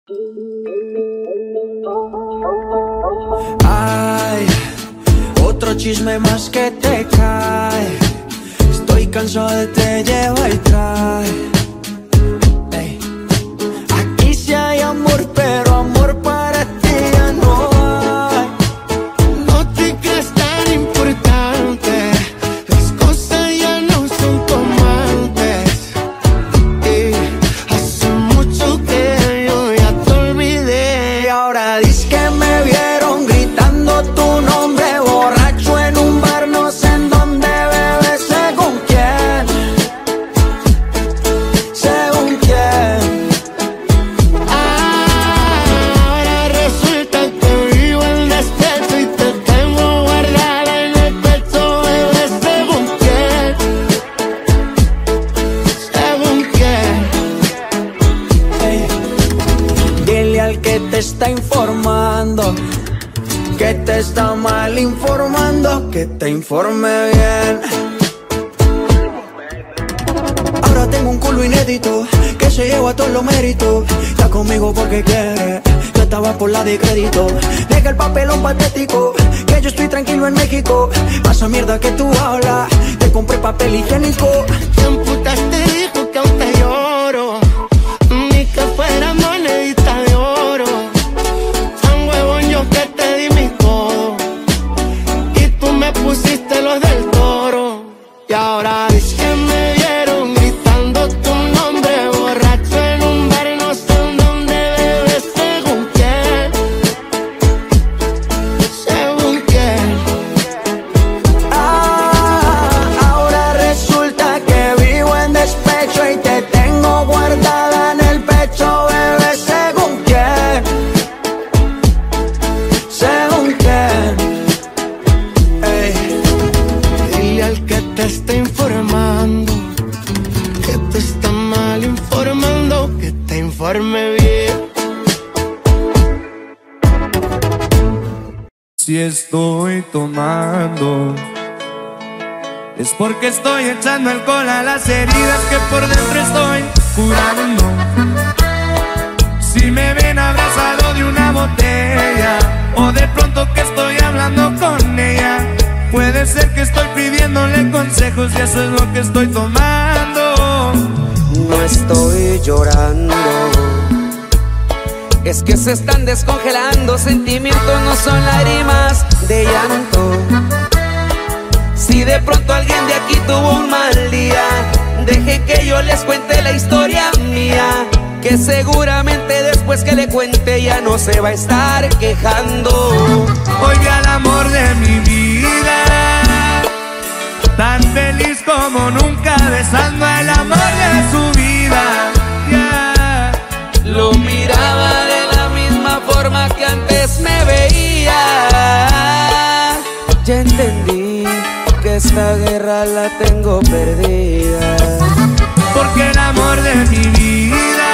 Ay, otro chisme más que te cae. Estoy cansado de te lleva y trae. Ey. Aquí sí hay amor, pero amor para ti ya no hay. No te creas tan importante, las cosas ya no son como antes. Y hace mucho que yo ya te olvidé. Y ahora dices que me vieron gritando tu nombre borracho en un bar, no sé en dónde, bebé, según quién. Según quién. Ahora resulta que vivo en despecho y te tengo guardada en el pecho, bebé, según quién. Según quién. Ey. Dile al que te está informando que te está mal informando, que te informe bien. Ahora tengo un culo inédito que se lleva todos los méritos. Está conmigo porque quiere, yo estaba por la de crédito. Deja el papelón patético, que yo estoy tranquilo en México. Pasa mierda que tú hablas, te compré papel higiénico. ¿Quién putas te dijo que aún te lloro? Ni que fuera monedita de oro. Tan huevón yo que te di mi todo y tú me pusiste los del Toro. Y ahora dices que me vieron gritando tu nombre borracho en un bar, no sé en dónde, bebé, según quién. Según quién. Ahora resulta que vivo en despecho y te tengo guardada en el pecho, bebé, según quién. Según quién. Ey. Dile al que te está informando que te está mal informando, que te informe bien. Si estoy tomando es porque estoy echando alcohol a las heridas que por dentro estoy curando. Si me ven abrazado de una botella o de pronto que estoy hablando con ella, puede ser que estoy pidiéndole consejos y eso es lo que estoy tomando. No estoy llorando, es que se están descongelando. Sentimientos no son lágrimas de llanto. Si de pronto alguien de aquí tuvo un mal día, deje que yo les cuente la historia mía, que seguramente después que le cuente ya no se va a estar quejando. Hoy al amor de mi vida, tan feliz como nunca, besando al amor de su vida. Yeah. Lo miraba de la misma forma que antes me veía. Ya entendí que esta guerra la tengo perdida. Porque el amor de mi vida,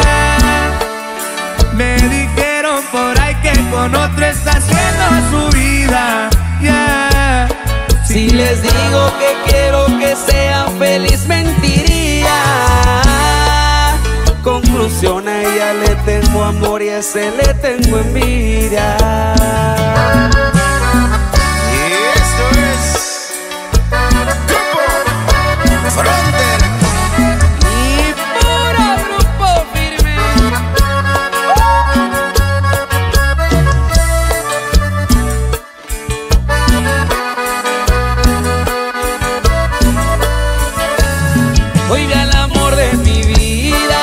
me dijeron por ahí que con otro está haciendo su vida. Yeah. Si les digo que quiero que sea feliz, mentiría. Conclusión, a ella le tengo amor y a ese le tengo envidia. Y puro grupo firme. Oiga, el amor de mi vida,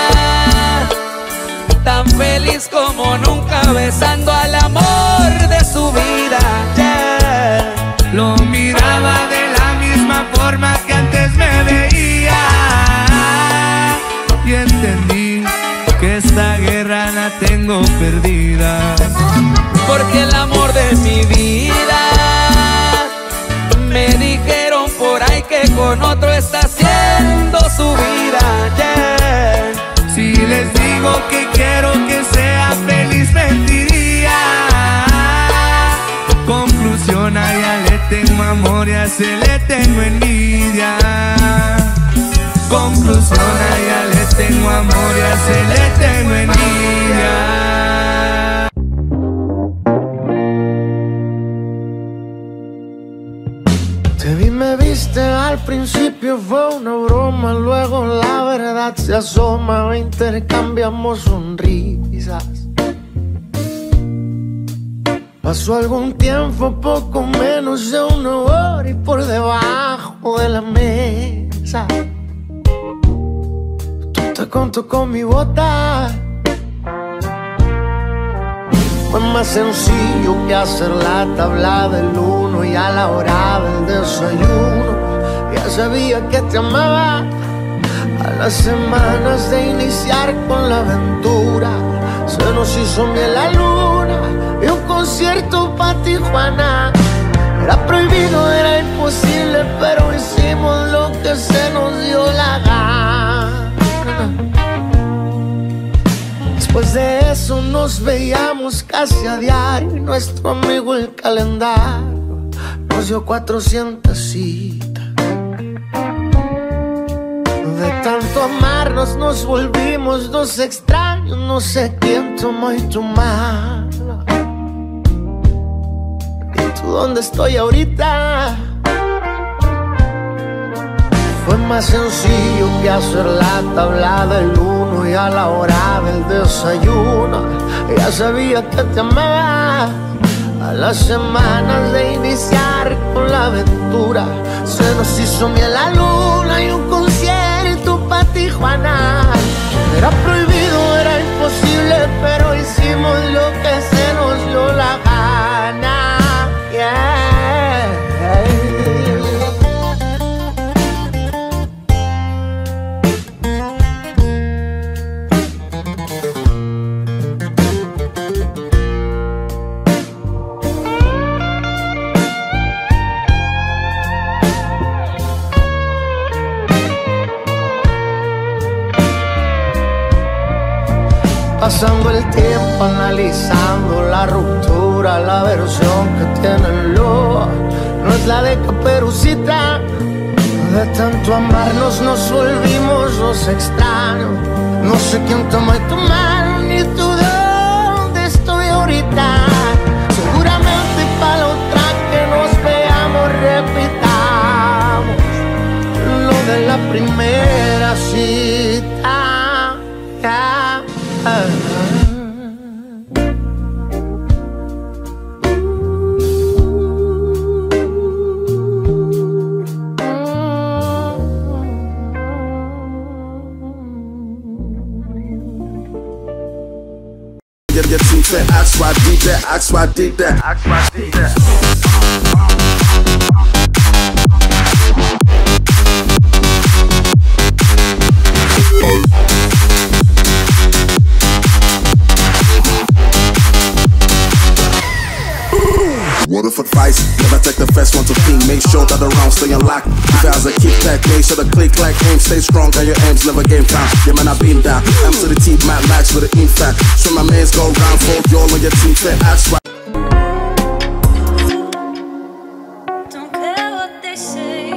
tan feliz como nunca, besando al amor de su vida. Yeah. Lo miraba de la misma forma que antes me veía y entendí que esta guerra la tengo perdida. Porque el amor de mi vida, me dijeron por ahí que con otro está haciendo su vida. Yeah. Si les digo que quiero que sea feliz, mentiría. Conclusión, a ella le tengo amor y a ese le tengo envidia. Conclusión, a ella le tengo amor y a ese le tengo envidia. soledad se asoma, intercambiamos sonrisas. Pasó algún tiempo, poco menos de una hora, y por debajo de la mesa tú te contó con mi bota. Fue más sencillo que hacer la tabla del 1, y a la hora del desayuno ya sabía que te amaba. A las semanas de iniciar con la aventura se nos hizo miel la luna y un concierto pa' Tijuana. Era prohibido, era imposible, pero hicimos lo que se nos dio la gana. Después de eso nos veíamos casi a diario, y nuestro amigo el calendario nos dio 400 citas. De tanto amarnos nos volvimos dos extraños, no sé quién tomó y tu mano. ¿Y tú dónde estoy ahorita? Fue más sencillo que hacer la tabla del 1, y a la hora del desayuno ya sabía que te amaba. A las semanas de iniciar con la aventura se nos hizo miel la luna y un concierto pa' Tijuana. Era prohibido, era imposible, pero hicimos lo que se nos dio la gana. Pasando el tiempo analizando la ruptura, la versión que tiene el lobo no es la de Caperucita. De tanto amarnos nos volvimos dos extraños, no sé quién tomó tu mano ni tú de dónde estoy ahorita. Seguramente para la otra que nos veamos repitamos lo de la primera cita. Your teeth that ask why I did that, ask why I did that, ask why I did that. Water for advice, never take the first one to ping. Make sure that the rounds stay unlocked. If as a kick back, make sure the click clack aim stay strong and your aims never game time. Yeah man, I been down. I'm to the teeth, mad max with the impact. So my mans go round, fold y'all on your teeth and ask why. Don't care what they say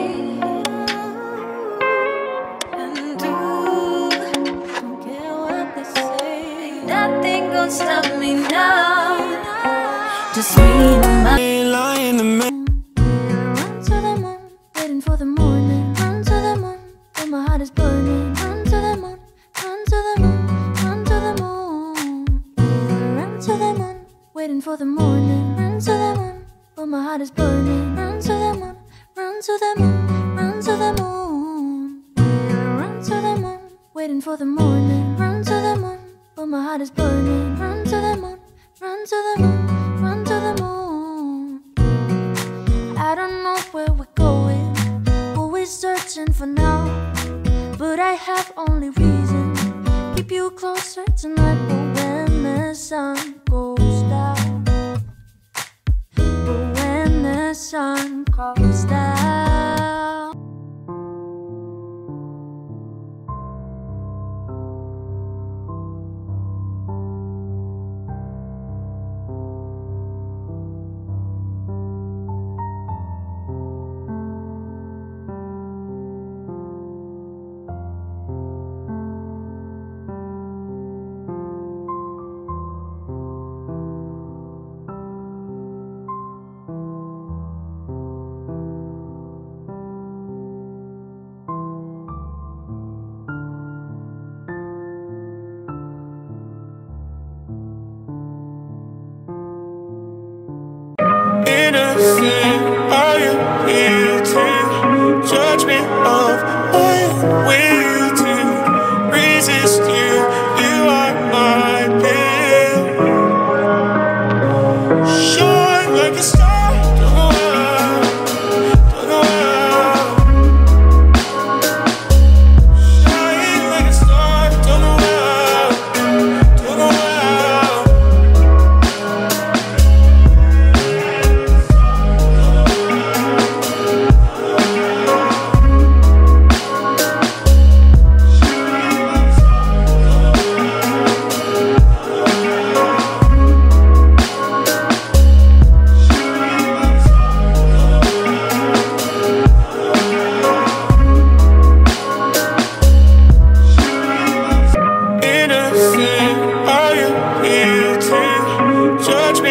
and do. Don't care what they say. Nothing gonna stop me now. Just me and my Lying to me. run to the moon, waiting for the morning. Run to the moon, when my heart is burning. Run to the moon, run to the moon, run to the moon. Run to the moon, waiting for the morning. Run to the moon, when my heart is burning. Run to the moon, run to the moon, run to the moon. Run to the moon, waiting for the morning. Run to the moon, when my heart is burning. Run to the moon, run to the moon, run to the moon. I don't know where we're going, who we're searching for now, but I have only reason. Keep you closer tonight, but when the sun goes down, but when the sun goes down. Innocent, are you here to judge me of what we'll do? Resist you, you are my pill. Shine like a star, don't know how, don't know how. Shine like a star, don't know how, don't know how. Innocent, are you here to judge me